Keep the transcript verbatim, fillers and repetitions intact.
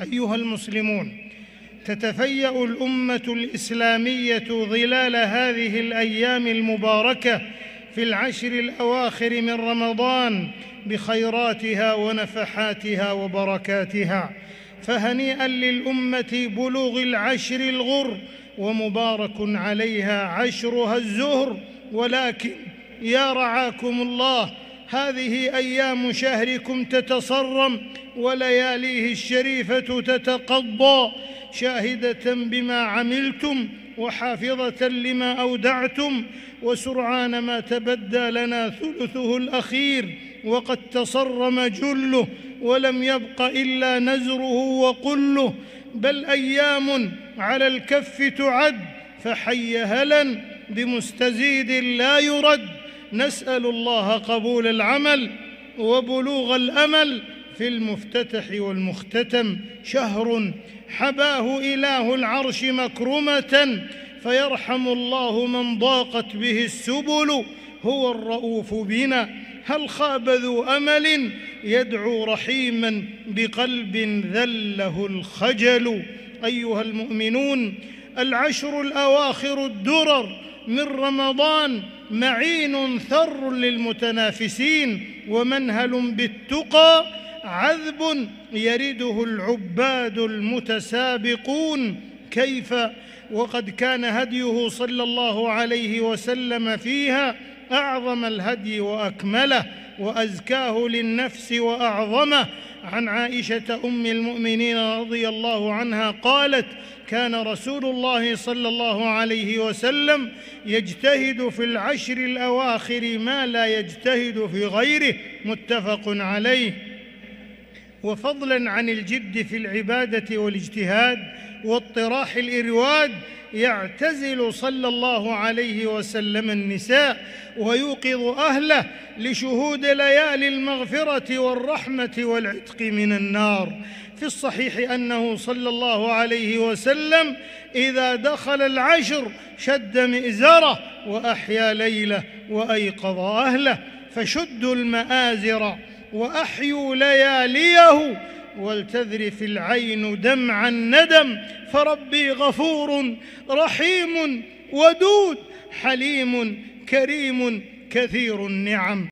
أيها المسلمون، تتفيأ الأمة الإسلامية ظلال هذه الأيام المباركة في العشر الأواخر من رمضان بخيراتها ونفحاتها وبركاتها، فهنيئا للأمة بلوغ العشر الغر، ومبارك عليها عشرها الزهر. ولكن يا رعاكم الله، هذه أيام شهركم تتصرم ولياليه الشريفة تتقضى، شاهدة بما عملتم وحافظة لما أودعتم، وسرعان ما تبدى لنا ثلثه الأخير وقد تصرم جله، ولم يبق إلا نزره وقله، بل أيام على الكف تعد، فحي هلا بمستزيد لا يرد. نسأل الله قبول العمل وبلوغ الأمل في المفتتح والمختتم. شهر حباه إله العرش مكرمة، فيرحم الله من ضاقت به السبل، هو الرؤوف بنا. هل خاب ذو أمل يدعو رحيما بقلب ذله الخجل؟ أيها المؤمنون، العشر الأواخر الدرر من رمضان معين ثر للمتنافسين، ومنهل بالتقى عذب يرده العباد المتسابقون. كيف وقد كان هديه صلى الله عليه وسلم فيها أعظم الهدي وأكمله وأزكاه للنفس وأعظمه. عن عائشة أم المؤمنين رضي الله عنها قالت: كان رسول الله صلى الله عليه وسلم يجتهد في العشر الأواخر ما لا يجتهد في غيره، متفق عليه. وفضلا عن الجد في العبادة والاجتهاد واطراح الإرواد، يعتزل صلى الله عليه وسلم النساء ويوقظ أهله لشهود ليالي المغفرة والرحمة والعتق من النار. في الصحيح أنه صلى الله عليه وسلم إذا دخل العشر شد مئزره وأحيا ليله وأيقظ أهله، فشدوا المآزر وأحيوا لياليه، ولتذرف العين دمع الندم، فربي غفور رحيم ودود حليم كريم كثير النعم.